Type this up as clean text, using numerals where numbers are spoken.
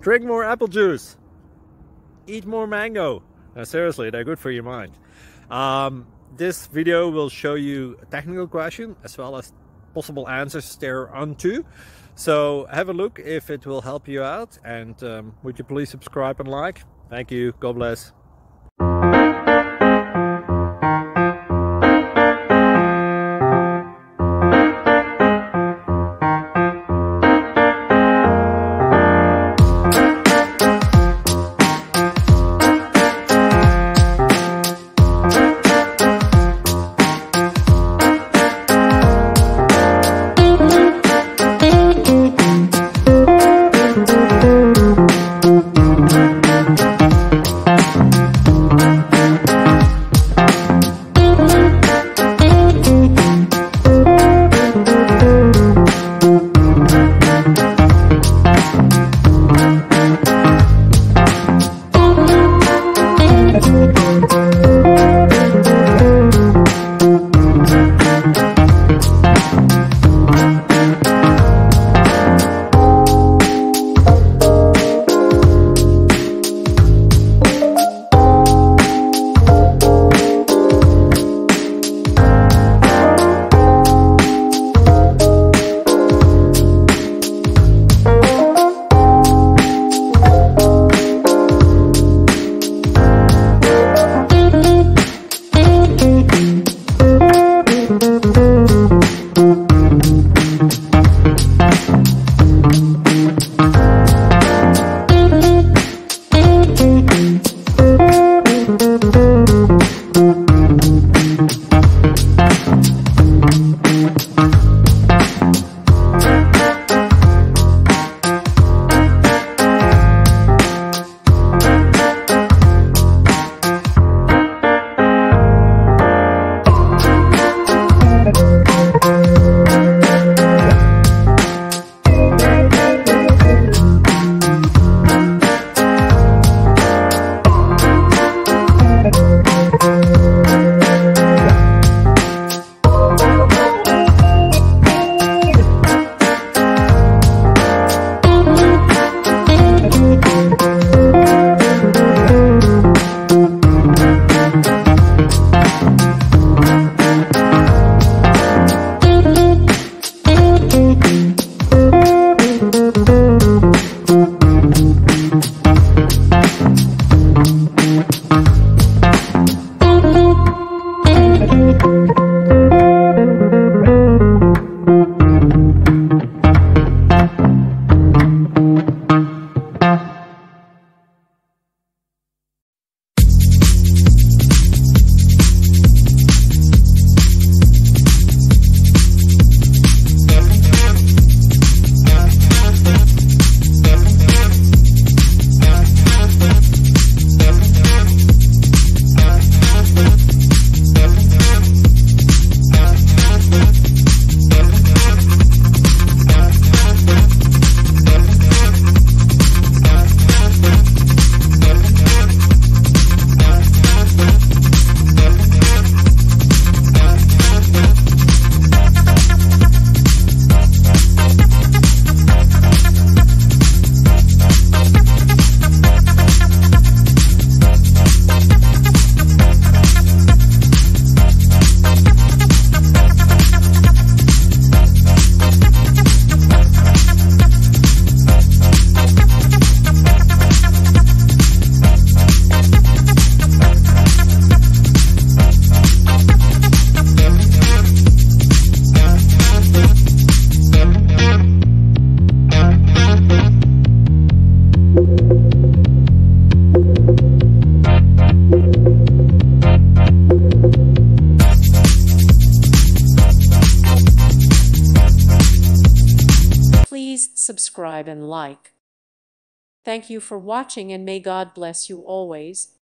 Drink more apple juice. Eat more mango. No, seriously, they're good for your mind. This video will show you a technical question as well as possible answers thereunto. So have a look if it will help you out, and would you please subscribe and like? Thank you. God bless. Please subscribe and like. Thank you for watching, and may God bless you always.